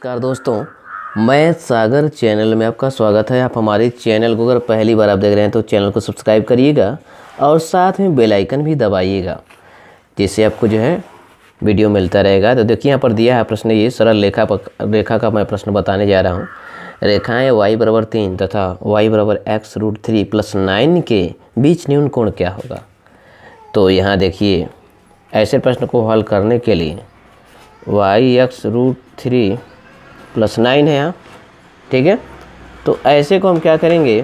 नमस्कार दोस्तों, मैं सागर चैनल में आपका स्वागत है। आप हमारे चैनल को अगर पहली बार आप देख रहे हैं तो चैनल को सब्सक्राइब करिएगा और साथ में बेल आइकन भी दबाइएगा, जिससे आपको जो है वीडियो मिलता रहेगा। तो देखिए यहाँ पर दिया है प्रश्न, ये सरल रेखा का मैं प्रश्न बताने जा रहा हूँ। रेखाएं y बराबर 3 तथा y बराबर x√3 + 9 के बीच न्यून कोण क्या होगा। तो यहाँ देखिए, ऐसे प्रश्न को हल करने के लिए y(x√3 + 9 है यहाँ, ठीक है। तो ऐसे को हम क्या करेंगे,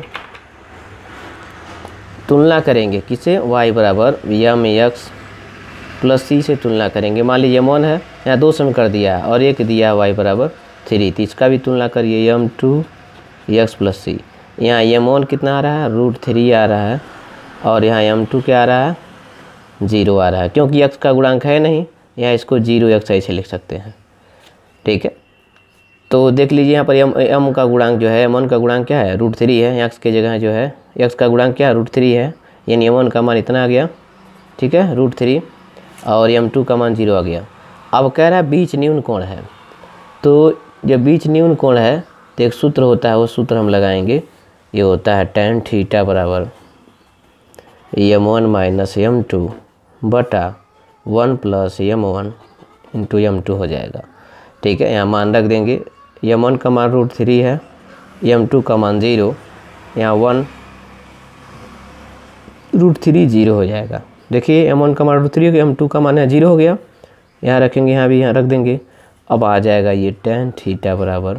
तुलना करेंगे किसे, y बराबर mx + c से तुलना करेंगे। मान लीजिए m1 है, यहाँ 2 समीकरण दिया है और एक दिया है y बराबर 3, तो इसका भी तुलना करिए m2 x + c। यहाँ m1 कितना आ रहा है, √3 आ रहा है और यहाँ m2 क्या आ रहा है, 0 आ रहा है, क्योंकि x का गुणांक है नहीं, यहाँ इसको 0x ऐसे लिख सकते हैं, ठीक है। तो देख लीजिए यहाँ पर m का गुणांक जो है, m1 का गुणांक क्या है, √3 है, x के जगह जो है x का गुणांक क्या है, √3 है, यानी m1 का मान इतना आ गया, ठीक है, √3, और m2 का मान 0 आ गया। अब कह रहा है बीच न्यून कोण है, तो जब बीच न्यून कोण है तो एक सूत्र होता है, वो सूत्र हम लगाएंगे। ये होता है tan थीटा बराबर m1 - m2 बटा 1 + m1 × m2 हो जाएगा, ठीक है। यहाँ मान रख देंगे, m1 का मान √3 है, m2 का मान 0, यहाँ 1 √3 0 हो जाएगा। देखिए m1 का मान √3 हो गया, m2 का मान है 0 हो गया, यहाँ रखेंगे, यहाँ भी यहाँ रख देंगे। अब आ जाएगा ये tan थीटा बराबर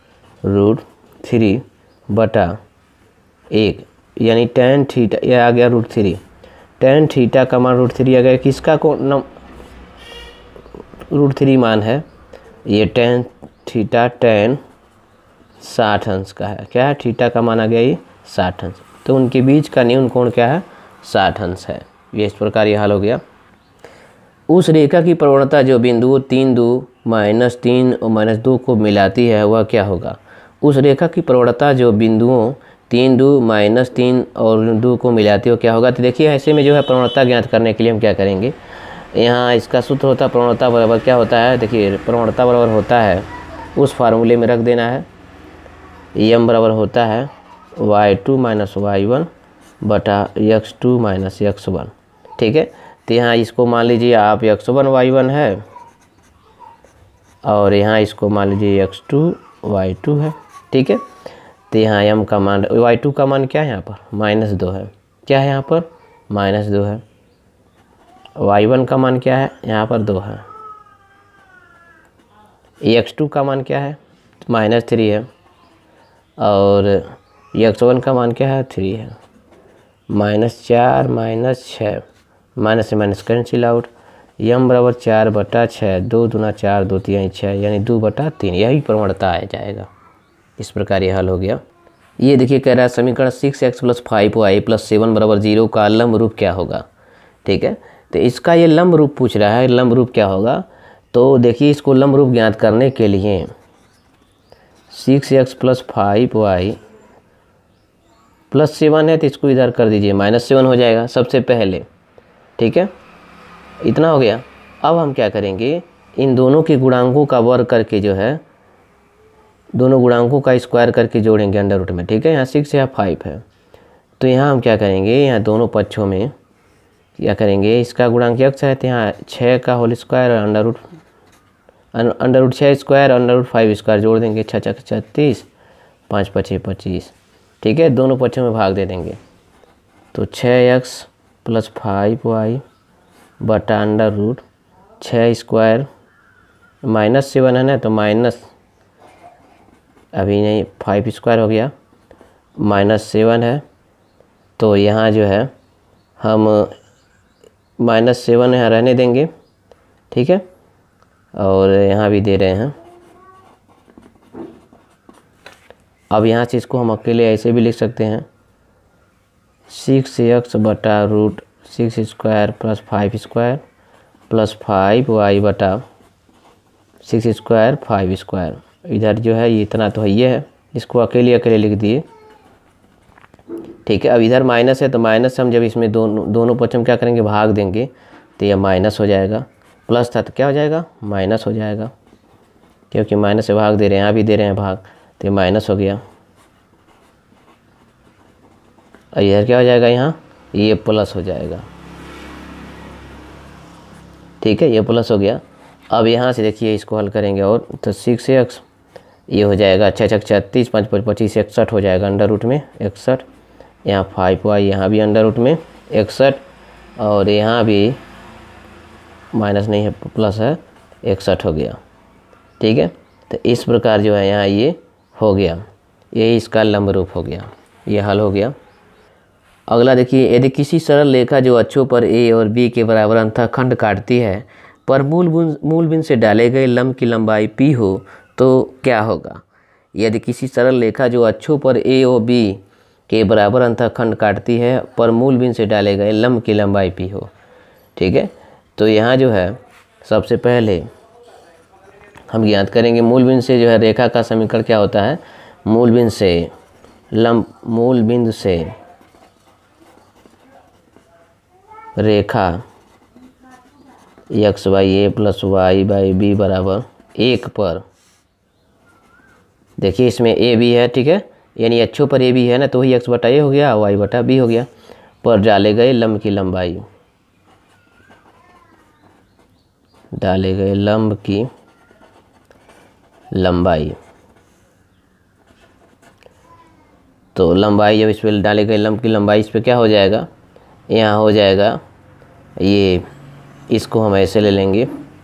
√3 बटा 1, यानी tan थीटा, यह आ गया √3, tan थीटा का मान √3 आ गया, किसका √3 मान है, ये tan थीटा tan 60 अंश का है। क्या है, थीटा का मान आ गया ये 60 अंश, तो उनके बीच का न्यून कोण क्या है, 60 अंश है। ये इस प्रकार ये हल हो गया। उस रेखा की प्रवणता जो बिंदुओं 3, 2, -3 और -2 को मिलाती है वह क्या होगा। उस रेखा की प्रवणता जो बिंदुओं 3, 2, -3 और 2 को मिलाती है क्या होगा। तो देखिए ऐसे में जो है प्रवणता ज्ञात करने के लिए हम क्या करेंगे, यहाँ इसका सूत्र होता है प्रवणता बराबर क्या होता है, देखिए प्रवणता बराबर होता है, उस फार्मूले में रख देना है, m बराबर होता है y2 - y1 बटा x2 - x1, ठीक है। तो यहाँ इसको मान लीजिए आप x1 y1 है और यहाँ इसको मान लीजिए x2 y2 है, ठीक है। तो यहाँ m का मान, y2 का मान क्या है यहाँ पर, -2 है, क्या है यहाँ पर, -2 है। y1 का मान क्या है, यहाँ पर 2 है। x2 का मान क्या है, -3 है, और x1 का मान क्या है, 3 है। -4 -6, माइनस से माइनस कैंसिल आउट, m बराबर 4 बटा 6, 2 दूना 4, 2 3 6, यानी 2 बटा 3, यही प्रवणता आ जाएगा। इस प्रकार ये हल हो गया। ये देखिए कह रहा है समीकरण 6x + 5y + 7 = 0 का लंब रूप क्या होगा, ठीक है। तो इसका ये लंब रूप पूछ रहा है, लंब रूप क्या होगा। तो देखिए इसको लंब रूप ज्ञात करने के लिए 6x + 5y + 7 है, तो इसको इधर कर दीजिए, -7 हो जाएगा सबसे पहले, ठीक है। इतना हो गया। अब हम क्या करेंगे, इन दोनों के गुणांकों का वर्ग करके जो है, दोनों गुणांकों का स्क्वायर करके जोड़ेंगे अंडर रूट में, ठीक है। यहाँ 6 या 5 है, तो यहाँ हम क्या करेंगे, यहाँ दोनों पक्षों में क्या करेंगे, इसका गुणांक x है, तो यहाँ 6 का whole square under root 6 square under root 5 square जोड़ देंगे, 6 × 36, 5 × 5 = 25, ठीक है। दोनों पक्षों में भाग दे देंगे, तो 6x + 5y बटा अंडर रूट 6 स्क्वायर, -7 है ना, तो माइनस अभी नहीं 5 स्क्वायर हो गया, -7 है, तो यहाँ जो है हम -7 यहाँ रहने देंगे, ठीक है। और यहाँ भी दे रहे हैं। अब यहाँ से इसको हम अकेले ऐसे भी लिख सकते हैं, 6x बटा √6 स्क्वायर + 5 स्क्वायर + 5y बटा 6 स्क्वायर 5 स्क्वायर। इधर जो है ये इतना तो ये है, इसको अकेले लिख दिए, ठीक है। अब इधर माइनस है, तो माइनस हम जब इसमें दोनों पक्ष हम क्या करेंगे, भाग देंगे, तो यह माइनस हो जाएगा, प्लस था तो क्या हो जाएगा, माइनस हो जाएगा, क्योंकि माइनस से भाग दे रहे हैं, यहाँ भी दे रहे हैं भाग, तो ये माइनस हो गया। और इधर क्या हो जाएगा, यहाँ ये प्लस हो जाएगा। ठीक है, ये प्लस हो गया। अब यहाँ से देखिए इसको हल करेंगे और तो 6x ये हो जाएगा 6 6 36 5 5 25 61 हो जाएगा अंडर रूट में 61। यहाँ 5y यहाँ भी अंडर रूट में 61 और यहाँ भी माइनस नहीं है प्लस है 61 हो गया। ठीक है, तो इस प्रकार जो है यहाँ ये हो गया, यही इसका लंब रूप हो गया, ये हल हो गया। अगला देखिए, यदि किसी सरल रेखा जो अक्षों पर a और b के बराबर अंतःखंड काटती है पर मूल बिंदु से डाले गए लंब की लंबाई p हो तो क्या होगा। यदि किसी सरल रेखा जो अक्षों पर a और b के बराबर अंतःखंड काटती है पर मूल बिंदु से डाले गए लंब की लंबाई p हो। ठीक है, तो यहाँ जो है सबसे पहले हम ज्ञात करेंगे मूल बिंदु से जो है रेखा का समीकरण क्या होता है। मूल बिंदु से रेखा x by a plus y by b बराबर 1 पर, देखिए इसमें ए बी है। ठीक है, यानी अक्षों पर ए बी है ना, तो वही एक्स बटा ए हो गया, वाई बटा बी हो गया, पर डाले गए लंब की लंबाई, डाले गए लंब की लंबाई। तो लंबाई जब इस पर डाले गए लंब की लंबाई, इस पर क्या हो जाएगा, यहाँ हो जाएगा ये, इसको हम ऐसे ले लेंगे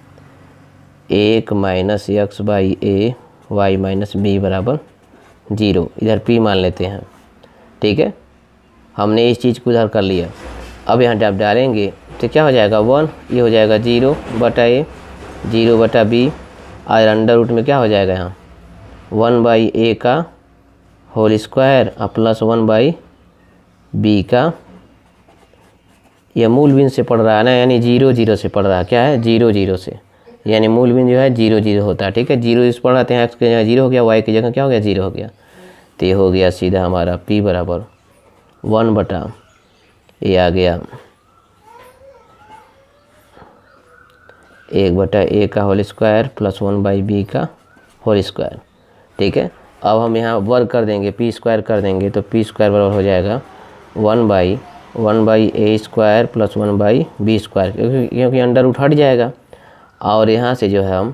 1 minus x by a y minus b बराबर 0। इधर p मान लेते हैं। ठीक है, हमने इस चीज़ को उधर कर लिया। अब यहाँ जब डालेंगे तो क्या हो जाएगा 1, ये हो जाएगा 0 बटा ए 0 बटा बी, और अंडर रूट में क्या हो जाएगा यहाँ 1 बाई ए का होल स्क्वायर और प्लस 1 बाई बी का, यह मूल बिंदु से पढ़ रहा है ना, यानी 0 0 से पढ़ रहा है। क्या है 0 0 से, यानी मूल बिंदु जो है 0 0 होता है। ठीक है, 0 से पढ़ रहे हैं, एक्स की जगह 0 हो गया, वाई की जगह क्या हो गया 0 हो गया। तो ये हो गया सीधा हमारा p बराबर 1 बटा ये आ गया 1 बटा ए का whole square plus 1 by b का होल स्क्वायर। ठीक है, अब हम यहाँ वर्ग कर देंगे, p स्क्वायर कर देंगे, तो p स्क्वायर बराबर हो जाएगा 1 by a square plus 1 by b square, क्योंकि अंडर रूट हट जाएगा। और यहाँ से जो है हम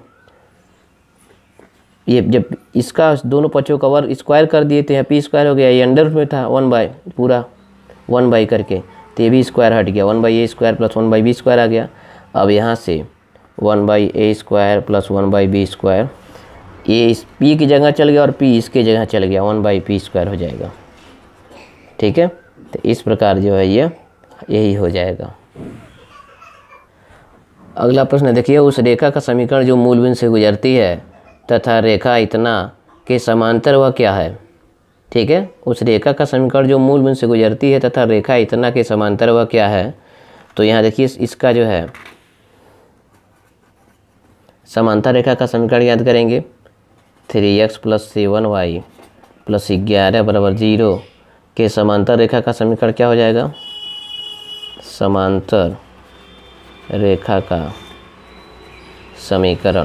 ये जब इसका दोनों पक्षों का वर्ग स्क्वायर कर दिए थे, p स्क्वायर हो गया, ये अंडर रूट में था 1 बाई पूरा 1 बाई करके, तो ये भी स्क्वायर हट गया, 1 by a square plus 1 by b square आ गया। अब यहाँ से 1 by a square plus 1 by b square, ये इस p की जगह चल गया और p इसके जगह चल गया, 1 बाई पी स्क्वायर हो जाएगा। ठीक है, तो इस प्रकार जो है ये यही हो जाएगा। अगला प्रश्न देखिए, उस रेखा का समीकरण जो मूल बिंदु से गुजरती है तथा रेखा इतना के समांतर वह क्या है। ठीक है, उस रेखा का समीकरण जो मूल बिंदु से गुजरती है तथा रेखा इतना के समांतर वह क्या है। तो यहाँ देखिए इसका जो है समांतर रेखा का समीकरण याद करेंगे, 3x प्लस 7y प्लस 11 बराबर 0 के समांतर रेखा का समीकरण क्या हो जाएगा, समांतर रेखा का समीकरण।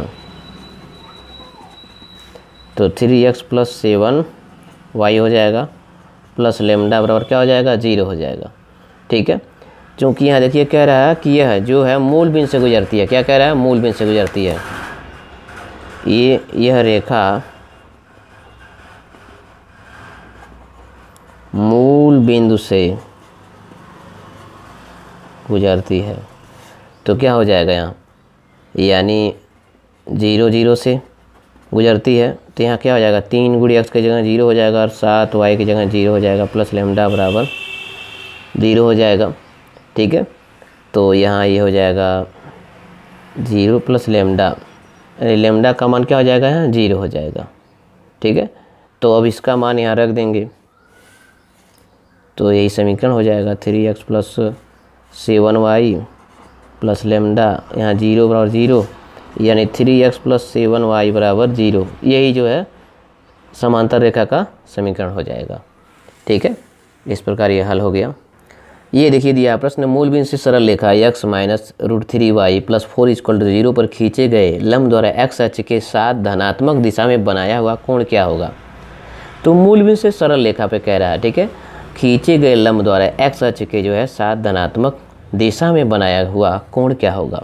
तो 3x प्लस 7y हो जाएगा प्लस लेमडा बराबर क्या हो जाएगा 0 हो जाएगा। ठीक है, क्योंकि यहाँ देखिए कह रहा है कि यह जो है मूल बिंदु से गुजरती है, क्या कह रहा है मूल बिंदु से गुजरती है, यह रेखा मूल बिंदु से गुजरती है। तो क्या हो जाएगा यहाँ, यानी 0 0 से गुजरती है, तो यहाँ क्या हो जाएगा 3 गुड़ी एक्स की जगह 0 हो जाएगा और 7 वाई की जगह 0 हो जाएगा प्लस लेमडा बराबर 0 हो जाएगा। ठीक है, तो यहाँ ये हो जाएगा 0 प्लस लेमडा, लेमडा का मान क्या हो जाएगा यहाँ 0 हो जाएगा। ठीक है, तो अब इसका मान यहाँ रख देंगे, तो यही समीकरण हो जाएगा 3x plus 7y plus lambda यहाँ 0 बराबर 0, यानी 3x प्लस 7y बराबर 0, यही जो है समांतर रेखा का समीकरण हो जाएगा। ठीक है, इस प्रकार ये हल हो गया। ये देखिए दिया प्रश्न, मूलबिंदु से सरल रेखा x minus √3y plus 4 equal to 0 पर खींचे गए लंब द्वारा x अक्ष के साथ धनात्मक दिशा में बनाया हुआ कोण क्या होगा। तो मूलबिंदु से सरल रेखा पे कह रहा है, ठीक है, खींचे गए लंब द्वारा x अक्ष के जो है साथ धनात्मक दिशा में बनाया हुआ कोण क्या होगा।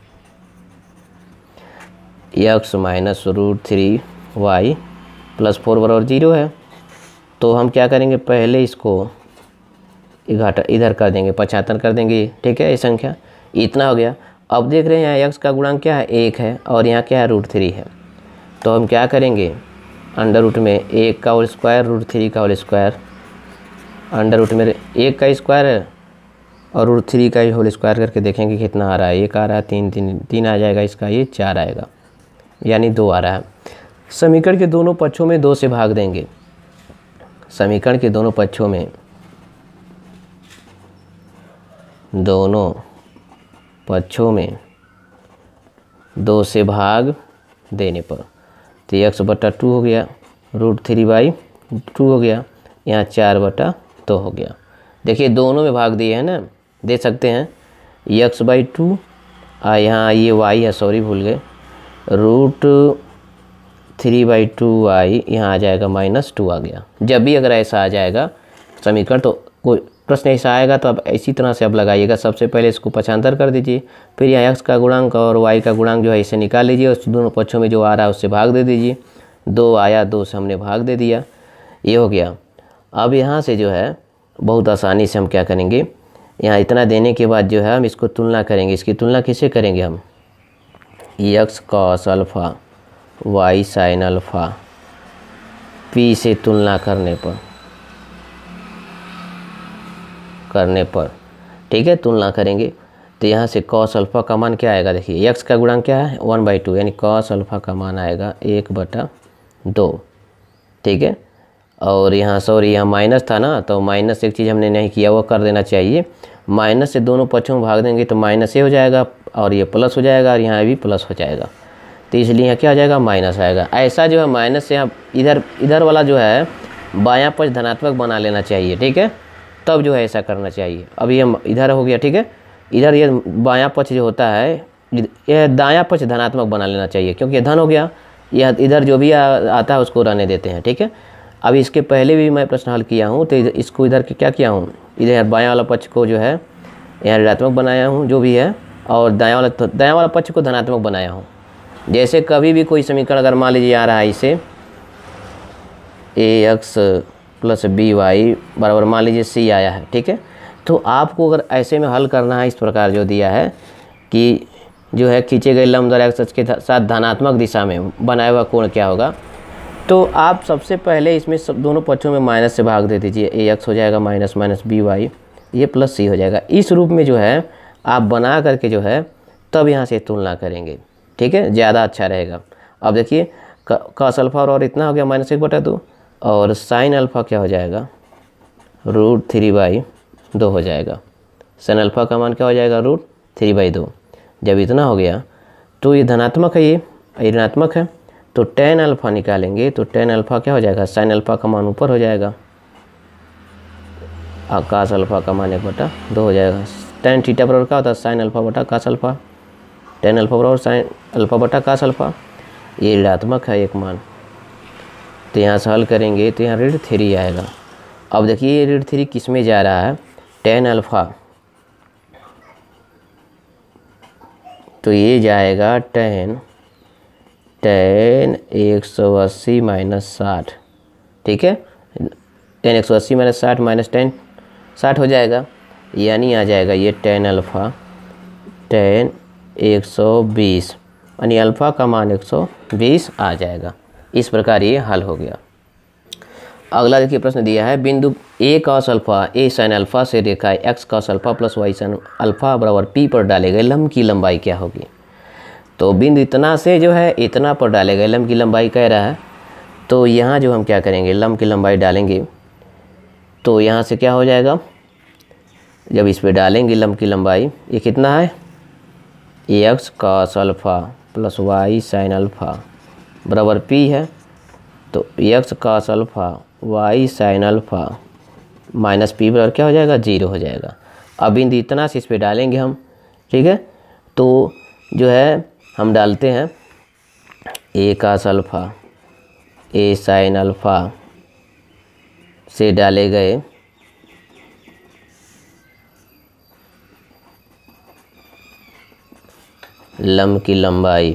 x माइनस √3y प्लस 4 बराबर 0 है, तो हम क्या करेंगे, पहले इसको घाटा इधर कर देंगे, 75 कर देंगे, ठीक है, ये संख्या इतना हो गया। अब देख रहे हैं यहाँ x का गुणांक क्या है, 1 है, और यहाँ क्या है, √3 है। तो हम क्या करेंगे, अंडर रूट में 1 का होल स्क्वायर √3 का होल स्क्वायर, अंडर रूट में 1 का स्क्वायर है और √3 का ही होल स्क्वायर करके देखेंगे कितना आ रहा है। 1 आ रहा है, 3 आ जाएगा इसका, ये 4 आएगा, यानी 2 आ रहा है। समीकरण के दोनों पक्षों में 2 से भाग देंगे, समीकरण के दोनों पक्षों में दो से भाग देने पर तो x/2 हो गया, √3/2 हो गया, यहाँ 4/2 हो गया। देखिए दोनों में भाग दिए हैं ना, दे सकते हैं x/2, यहाँ ये y है, सॉरी भूल गए, √3/2y यहाँ आ जाएगा -2 आ गया। जब भी अगर ऐसा आ जाएगा समीकरण, तो कोई प्रश्न ऐसा आएगा तो आप इसी तरह से आप लगाइएगा। सबसे पहले इसको 75 कर दीजिए, फिर यहाँ x का गुणांक और y का गुणांक जो है इसे निकाल लीजिए, और दोनों पक्षों में जो आ रहा है उससे भाग दे दीजिए। 2 आया, 2 से हमने भाग दे दिया, ये हो गया। अब यहाँ से जो है बहुत आसानी से हम क्या करेंगे, यहाँ इतना देने के बाद जो है हम इसको तुलना करेंगे। इसकी तुलना किससे करेंगे हम, x cos alpha y sin alpha p से तुलना करने पर, ठीक है, तुलना करेंगे। तो यहाँ से cos अल्फ़ा का मान क्या आएगा, देखिए x का गुणांक क्या है 1/2, यानी cos अल्फ़ा का मान आएगा 1/2, ठीक है। और यहाँ सॉरी यहाँ माइनस था ना, तो माइनस एक चीज़ हमने नहीं किया, वो कर देना चाहिए। माइनस से दोनों पक्षों में भाग देंगे तो माइनस ये हो जाएगा और ये प्लस हो जाएगा, और यहाँ भी प्लस हो जाएगा, तो इसलिए यहाँ क्या हो जाएगा, माइनस आएगा। ऐसा जो है माइनस से यहाँ इधर वाला जो है बायां पक्ष धनात्मक बना लेना चाहिए, ठीक है, तब जो है ऐसा करना चाहिए। अब ये इधर हो गया, ठीक है, इधर ये बायां पक्ष जो होता है, यह दायां पक्ष धनात्मक बना लेना चाहिए, क्योंकि ये धन हो गया। यह इधर जो भी आता है उसको रहने देते हैं, ठीक है। अब इसके पहले भी मैं प्रश्न हल किया हूँ, तो इसको इधर क्या किया हूँ, इधर बायां वाला पक्ष को जो है यहाँ ऋणात्मक बनाया हूँ जो भी है, और दायां वाला पक्ष को धनात्मक बनाया हूँ। जैसे कभी भी कोई समीकरण अगर मान लीजिए आ रहा है, इसे ax + by बराबर मान लीजिए c आया है, ठीक है, तो आपको अगर ऐसे में हल करना है, इस प्रकार जो दिया है कि जो है खींचे गए लंब द्वारा x अक्ष के साथ धनात्मक दिशा में बनाया हुआ कोण क्या होगा, तो आप सबसे पहले इसमें दोनों पक्षों में माइनस से भाग दे दीजिए। ax हो जाएगा माइनस by, ये प्लस c हो जाएगा। इस रूप में जो है आप बना करके जो है तब यहाँ से तुलना करेंगे, ठीक है, ज़्यादा अच्छा रहेगा। अब देखिए cos अल्फ़ा और इतना हो गया -1/2, और sin अल्फ़ा क्या हो जाएगा, √3/2 हो जाएगा। sin अल्फ़ा का मान क्या हो जाएगा, √3/2। जब इतना हो गया तो ये धनात्मक है, ये ऋणात्मक है, तो tan अल्फ़ा निकालेंगे तो tan अल्फ़ा क्या हो जाएगा, sin अल्फ़ा का मान ऊपर हो जाएगा, cos अल्फ़ा का मान 1/2 हो जाएगा। tan थीटा बराबर क्या होता है, sin अल्फ़ा बटा cos अल्फ़ा, tan अल्फ़ा बराबर sin अल्फ़ा बटा cos अल्फ़ा, ये ऋणात्मक है एक मान। तो यहाँ से हल करेंगे तो यहाँ √3 आएगा। अब देखिए ये √3 किस में जा रहा है, tan अल्फ़ा, तो ये जाएगा tan 180 - 60, ठीक है, tan 180 - 60 माइनस tan 60 हो जाएगा, यानी आ जाएगा ये tan अल्फ़ा tan 120, यानी अल्फ़ा का मान 120 आ जाएगा। इस प्रकार ये हल हो गया। अगला देखिए प्रश्न दिया है, बिंदु a cos alpha a sin alpha से रेखा x cos alpha plus y sin alpha बराबर p पर डाले गए लंब की लंबाई क्या होगी। तो बिंदु इतना से जो है इतना पर डाले गए लंब की लंबाई कह रहा है, तो यहाँ जो हम क्या करेंगे, लंब की लंबाई डालेंगे, तो यहाँ से क्या हो जाएगा, जब इस पे डालेंगे लंब की लंबाई, ये कितना है, x cos alpha plus y sin alpha बराबर p है, तो x cos alpha y sin alpha minus p बराबर क्या हो जाएगा, 0 हो जाएगा। अब बिंदु इतना से इस पर डालेंगे हम, ठीक है। तो जो है हम डालते हैं a cos alpha a sin alpha से डाले गए लंब की लंबाई,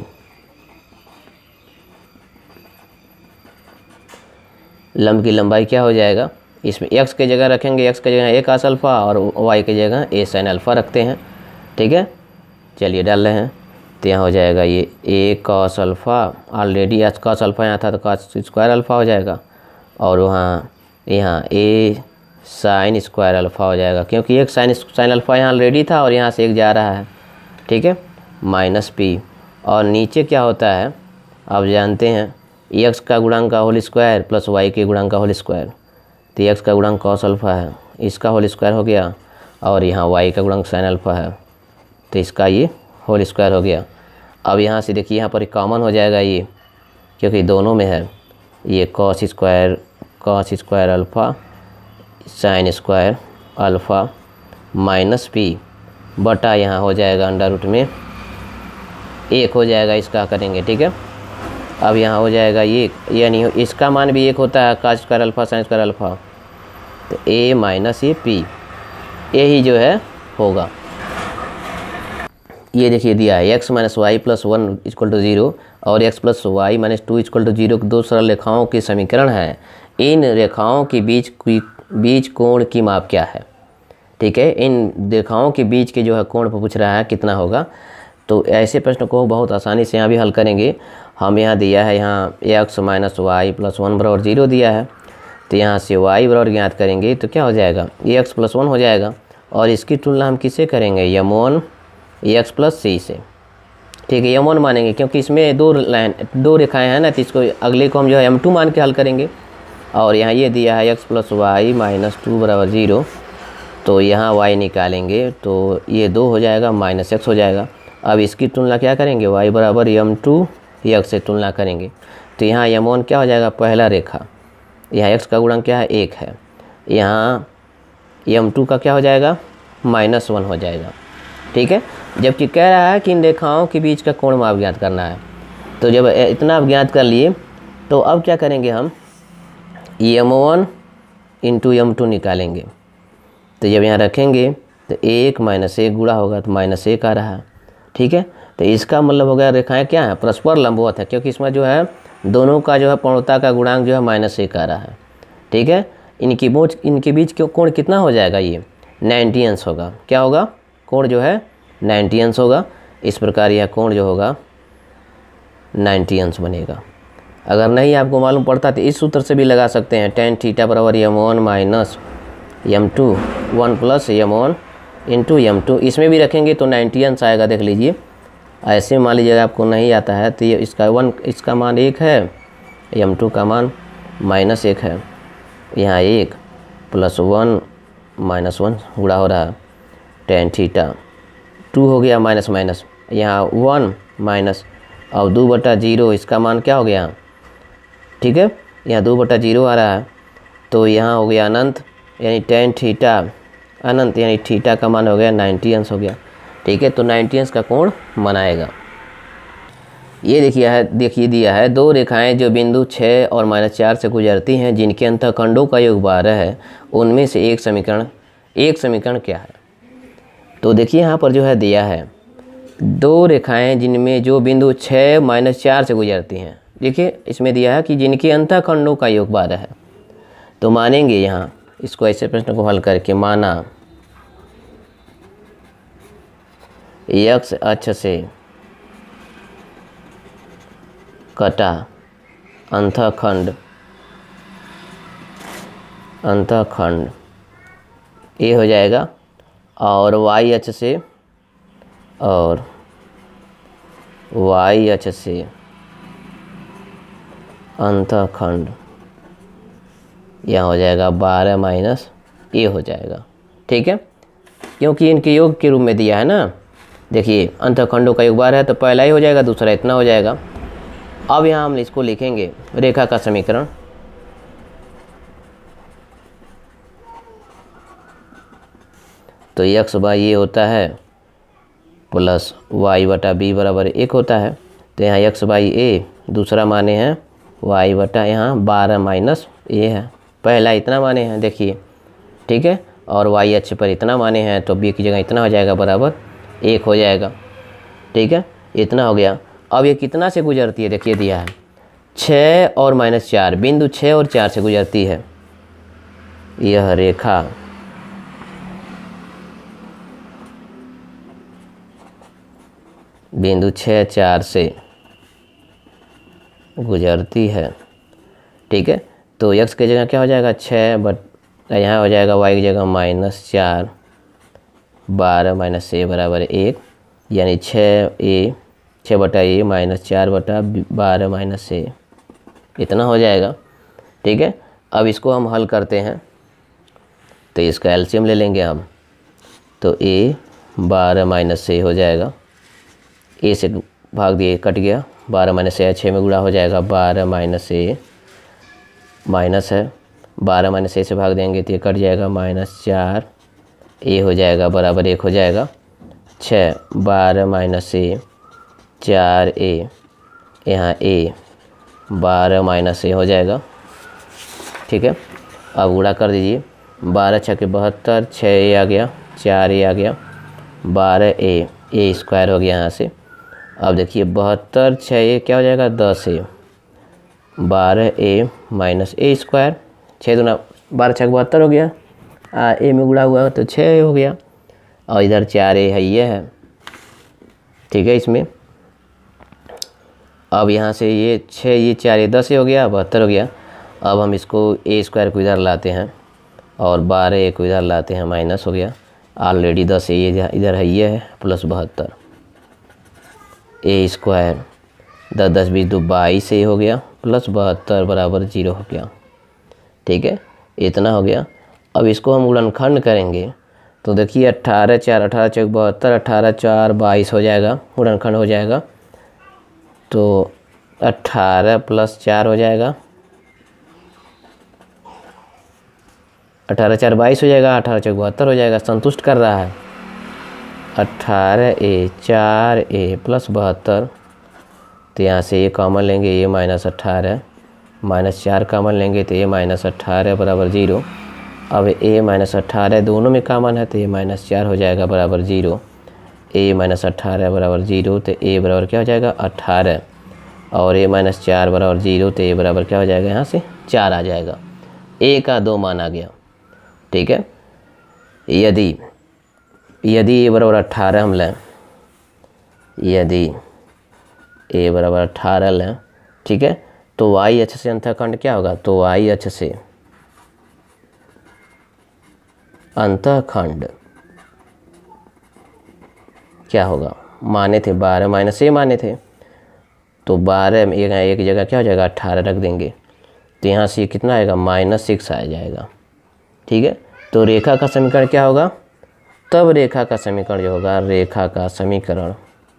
लंब की लंबाई क्या हो जाएगा, इसमें x की जगह रखेंगे, x की जगह ए cos अल्फ़ा और y की जगह ए sin अल्फ़ा रखते हैं, ठीक है। चलिए डाल रहे हैं, तो यहाँ हो जाएगा ये a cos alpha, already h cos alpha यहाँ था तो cos स्क्वायर अल्फ़ा हो जाएगा, और वहाँ यहाँ ए sin स्क्वायर अल्फ़ा हो जाएगा, क्योंकि एक sin अल्फ़ा यहाँ ऑलरेडी था और यहाँ से एक जा रहा है, ठीक है, माइनस पी। और नीचे क्या होता है आप जानते हैं, एक्स का गुणांक का होल स्क्वायर प्लस वाई के गुणांक का होल स्क्वायर। तो एक्स का गुणांक cos अल्फ़ा है, इसका होल स्क्वायर हो गया, और यहाँ वाई का गुणांक sin अल्फ़ा है, तो इसका ये होल स्क्वायर हो गया। अब यहाँ से देखिए यहाँ पर कॉमन हो जाएगा ये, क्योंकि दोनों में है, ये cos square alpha sin square alpha minus p बटा यहाँ हो जाएगा अंडर रूट में 1 हो जाएगा, इसका करेंगे, ठीक है। अब यहाँ हो जाएगा ये, यानी इसका मान भी 1 होता है, cos square alpha sin square alpha, तो a माइनस ये पी, यही जो है होगा। ये देखिए दिया है x minus y plus 1 equal to 0 और x plus y minus 2 equal to 0 दो सरल रेखाओं के समीकरण हैं। इन रेखाओं के बीच कोण की माप क्या है, ठीक है। इन रेखाओं के बीच के जो है कोण पर पूछ रहा है कितना होगा। तो ऐसे प्रश्न को बहुत आसानी से यहाँ भी हल करेंगे। हम यहाँ दिया है, यहाँ x माइनस वाई प्लस 1 बराबर 0 दिया है, तो यहाँ से y बराबर ज्ञात करेंगे तो क्या हो जाएगा, ये x प्लस 1 हो जाएगा, और इसकी तुलना हम किससे करेंगे, यमोन x प्लस सी से, ठीक है। यमोन मानेंगे क्योंकि इसमें दो रेखाएँ हैं ना, तो इसको अगले को हम जो है m2 मान के हल करेंगे। और यहाँ ये दिया है x प्लस वाई माइनस 2 बराबर 0, तो यहाँ y निकालेंगे तो ये 2 हो जाएगा, माइनस x हो जाएगा। अब इसकी तुलना क्या करेंगे, y बराबर m2 x से तुलना करेंगे, तो यहाँ यमोन क्या हो जाएगा, पहला रेखा, यहाँ x का गुणांक क्या है 1 है, यहाँ m2 का क्या हो जाएगा -1 हो जाएगा, ठीक है। जबकि कह रहा है कि इन रेखाओं के बीच का कोण माप ज्ञात करना है। तो जब इतना आप ज्ञात कर लिए तो अब क्या करेंगे, हम m1 इंटू m2 निकालेंगे। तो जब यहाँ रखेंगे तो 1 माइनस 1 गुणा होगा तो -1 आ रहा है, ठीक है। तो इसका मतलब हो गया रेखाएं क्या है, परस्पर लंबवत है, क्योंकि इसमें जो है दोनों का जो है पूर्णता का गुणांक जो है -1 आ रहा है, ठीक है। इनके बीच के कोण कितना हो जाएगा, ये 90 अंश होगा। क्या होगा, कोण जो है 90 अंश होगा। इस प्रकार यह कोण जो होगा 90 अंश बनेगा। अगर नहीं आपको मालूम पड़ता तो इस सूत्र से भी लगा सकते हैं, tan थीटा बराबर m1 minus m2 1 plus m1 into m2, इसमें भी रखेंगे तो 90 अंश आएगा। देख लीजिए, ऐसे मान लीजिएगा आपको नहीं आता है तो ये इसका मान 1 है, m2 का मान -1 है, यहाँ 1 प्लस 1 माइनस 1 गुणा हो रहा है, tan थीटा 2 हो गया माइनस माइनस, यहाँ 1 माइनस और 2/0, इसका मान क्या हो गया, ठीक है, यहाँ 2/0 आ रहा है, तो यहाँ हो गया अनंत, यानी tan थीटा अनंत, यानी थीटा का मान हो गया 90 अंश हो गया, ठीक है। तो 90 अंश का कोण बनाएगा। ये देखिए दिया है, दो रेखाएं जो बिंदु 6 और -4 से गुजरती हैं, जिनके अंतःखंडों का योग 12 है, उनमें से एक समीकरण क्या है। तो देखिए यहाँ पर जो है दिया है दो रेखाएं जिनमें जो बिंदु 6 -4 से गुजरती हैं। देखिए इसमें दिया है कि जिनके अंतःखंडों का योग 12 है, तो मानेंगे यहाँ इसको ऐसे प्रश्न को हल करके, माना x अक्ष से कटा अंतःखंड ये हो जाएगा, और y अक्ष से अंतःखंड यहाँ हो जाएगा 12 माइनस ए हो जाएगा, ठीक है, क्योंकि इनके योग के रूप में दिया है ना। देखिए अंतःखंडों का योग 12 है तो पहला ही हो जाएगा, दूसरा इतना हो जाएगा। अब यहाँ हम इसको लिखेंगे रेखा का समीकरण। तो एक्स बाई ए होता है प्लस वाई बटा बी बराबर 1 होता है। तो यहाँ एक्स बाई ए दूसरा माने हैं वाई बटा यहाँ 12 माइनस ए है। पहला इतना माने हैं देखिए, ठीक है, और वाई अक्ष पर इतना माने हैं तो बी की जगह इतना हो जाएगा बराबर 1 हो जाएगा। ठीक है, इतना हो गया। अब ये कितना से गुजरती है देखिए, दिया है 6 और -4, बिंदु 6 और 4 से गुजरती है यह रेखा। बिंदु 6 4 से गुजरती है। ठीक है, तो x की जगह क्या हो जाएगा 6 बट यहाँ हो जाएगा y की जगह -4 12 माइनस ए बराबर 1, यानी 6 बटा ए -4 बटा 12 माइनस ए, इतना हो जाएगा। ठीक है, अब इसको हम हल करते हैं तो इसका एलसीएम ले लेंगे हम। तो a 12 माइनस ए हो जाएगा, ए से भाग दिए कट गया, 12 माइनस ए 6 में गुणा हो जाएगा 12 माइनस ए, माइनस है 12 माइनस ए से भाग देंगे तो ये कट जाएगा -4 ए हो जाएगा बराबर 1 हो जाएगा। 6 12 माइनस ए 4 ए, यहाँ ए 12 माइनस ए हो जाएगा। ठीक है, अब गुणा कर दीजिए, 12 छः के 72, 6 ए आ गया, 4 ए आ गया, 12 ए स्क्वायर हो गया यहाँ से। अब देखिए 72 6 ए क्या हो जाएगा 10 ए, 12 ए माइनस ए स्क्वायर, 6 दूना 12 छः 72 हो गया, ए में गुणा हुआ तो 6 हो गया, और इधर 4 ए है ये है। ठीक है, इसमें अब यहाँ से ये 6 ये 4 ए 10 ए हो गया, 72 हो गया। अब हम इसको ए स्क्वायर को इधर लाते हैं और 12 ए को इधर लाते हैं, माइनस हो गया, ऑलरेडी 10 ए इधर है ये है, प्लस 72 ए स्क्वायर 10 10 20 2 22 ए हो गया, प्लस 72 बराबर 0 हो गया। ठीक है, इतना हो गया। अब इसको हम गुणनखंड करेंगे तो देखिए 18 4 18 चौक 72, 18 4 22 हो जाएगा, गुणनखंड हो जाएगा तो 18 + 4 हो जाएगा, 18 4 22 हो जाएगा, 18 चौक 72 हो जाएगा, संतुष्ट कर रहा है। 18 ए 4 ए प्लस 72, तो यहाँ से ये कॉमन लेंगे, ये -18 -4 कॉमन लेंगे तो ये -18 बराबर 0। अब a -18 दोनों में कॉमन है तो ये -4 हो जाएगा बराबर 0, a -18 बराबर 0, तो a बराबर क्या हो जाएगा 18, और a -4 बराबर 0, तो a बराबर क्या हो जाएगा यहाँ से 4 आ जाएगा। a का 2 मान आ गया। ठीक है, यदि a बराबर 18 हम लें, यदि a बराबर 18 लें, ठीक है, तो y अक्ष से अंतःखंड क्या होगा, तो y अक्ष से अंतःखंड क्या होगा, माने थे 12 माइनस ए माने थे, तो 12 एक जगह क्या हो जाएगा 18 रख देंगे, तो यहाँ से कितना आएगा -6 आ जाएगा। ठीक है, तो रेखा का समीकरण क्या होगा, तब रेखा का समीकरण जो होगा, रेखा का समीकरण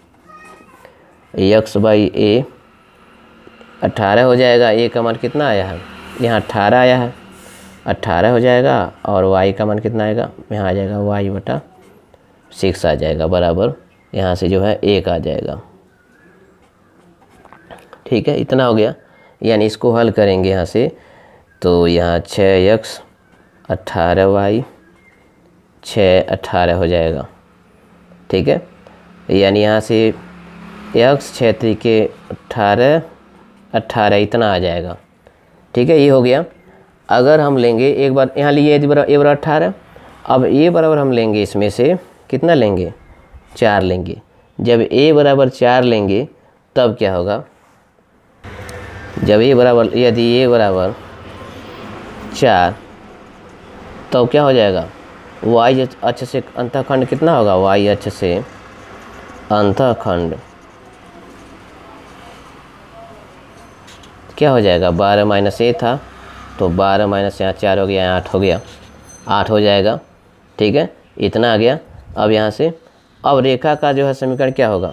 x बाई ए 18 हो जाएगा, a का मान कितना आया है, यहाँ 18 आया है, 18 हो जाएगा, और y का मान कितना आएगा, यहाँ आ जाएगा y बटा 6 आ जाएगा बराबर, यहाँ से जो है 1 आ जाएगा। ठीक है, इतना हो गया। यानी इसको हल करेंगे यहाँ से, तो यहाँ 6x 18y 6 18 हो जाएगा। ठीक है, यानी यहाँ से x 6 3 18 18 इतना आ जाएगा। ठीक है, ये हो गया। अगर हम लेंगे एक बार यहाँ लिए ए बराबर 18, अब a बराबर हम लेंगे, इसमें से कितना लेंगे 4 लेंगे। जब a बराबर 4 लेंगे तब क्या होगा, जब a बराबर यदि a बराबर 4 तो क्या हो जाएगा, y अक्ष से अंतःखंड कितना होगा, y अक्ष से अंतःखंड क्या हो जाएगा, 12 माइनस ए था तो 12 माइनस यहाँ 4 हो गया, यहाँ 8 हो गया, 8 हो जाएगा। ठीक है, इतना आ गया। अब यहाँ से अब रेखा का जो है समीकरण क्या होगा,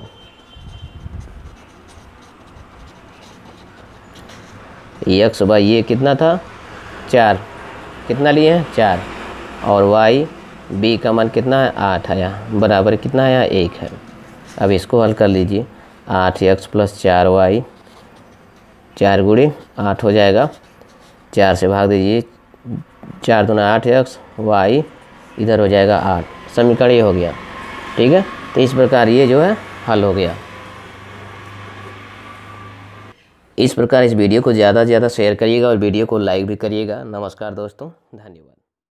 एक्स बाई ये कितना था 4, कितना लिए हैं 4, और y b का मान कितना है 8 आया, बराबर कितना आया 1 है। अब इसको हल कर लीजिए, 8x + 4y, 4 गुणे 8 हो जाएगा, 4 से भाग दीजिए, 4 दूना 8x, y इधर हो जाएगा 8, समीकरण ये हो गया। ठीक है, तो इस प्रकार ये जो है हल हो गया। इस प्रकार इस वीडियो को ज़्यादा से ज़्यादा शेयर करिएगा और वीडियो को लाइक भी करिएगा। नमस्कार दोस्तों, धन्यवाद।